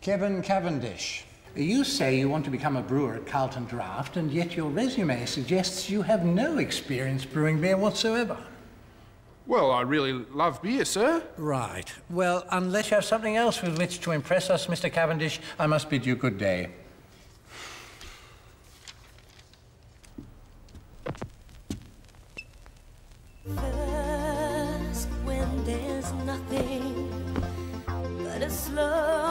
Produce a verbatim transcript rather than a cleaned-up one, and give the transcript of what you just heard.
Kevin Cavendish. You say you want to become a brewer at Carlton Draught, and yet your resume suggests you have no experience brewing beer whatsoever. Well, I really love beer, sir. Right. Well, unless you have something else with which to impress us, Mister Cavendish, I must bid you good day. First, when there's nothing but a slow